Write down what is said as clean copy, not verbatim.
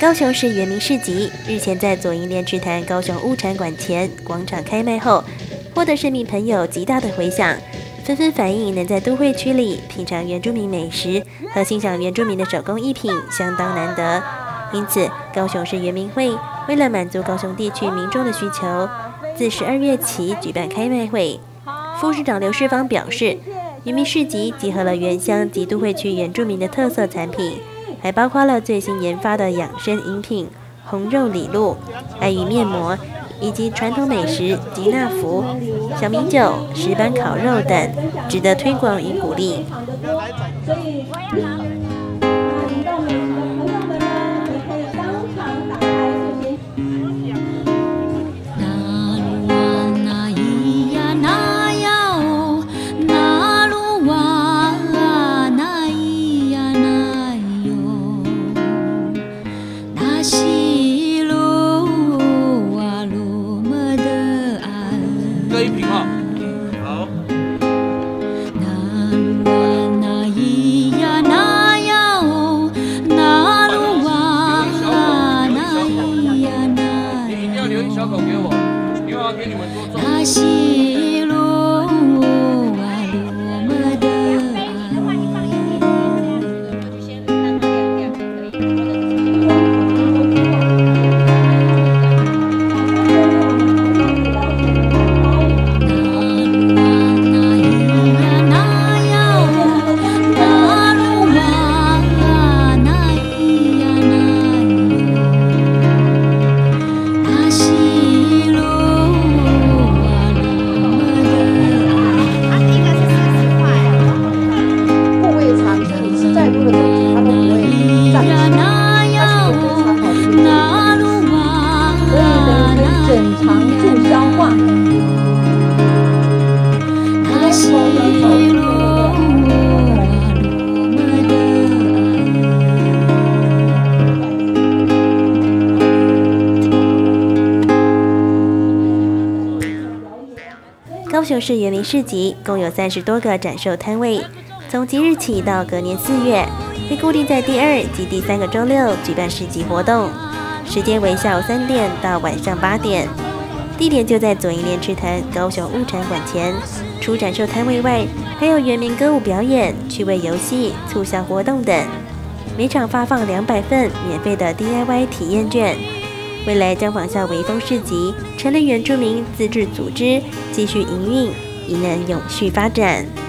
高雄市原民市集日前在左营莲池潭高雄物产馆前广场开卖后，获得市民朋友极大的回响，纷纷反映能在都会区里品尝原住民美食和欣赏原住民的手工艺品相当难得。因此，高雄市原民会为了满足高雄地区民众的需求，自12月起举办开卖会。副市长刘世芳表示，原民市集结合了原乡及都会区原住民的特色产品，还包括了最新研发的养生饮品红肉里露、爱玉面膜，以及传统美食吉纳福、小米酒、石板烤肉等，值得推广与鼓励。 各一瓶哈，好。你一定要留一小口给我，因为我要给你们多种。 高雄市原民市集共有30多个展售摊位，从即日起到隔年4月，会固定在第2及第3个周六举办市集活动，时间为下午3点到晚上8点，地点就在左营莲池潭高雄物产馆前。除展售摊位外，还有原民歌舞表演、趣味游戏、促销活动等。每场发放200份免费的 DIY 体验券。未来将仿效微风市集，成立原住民自治组织，继续营运，以能永续发展。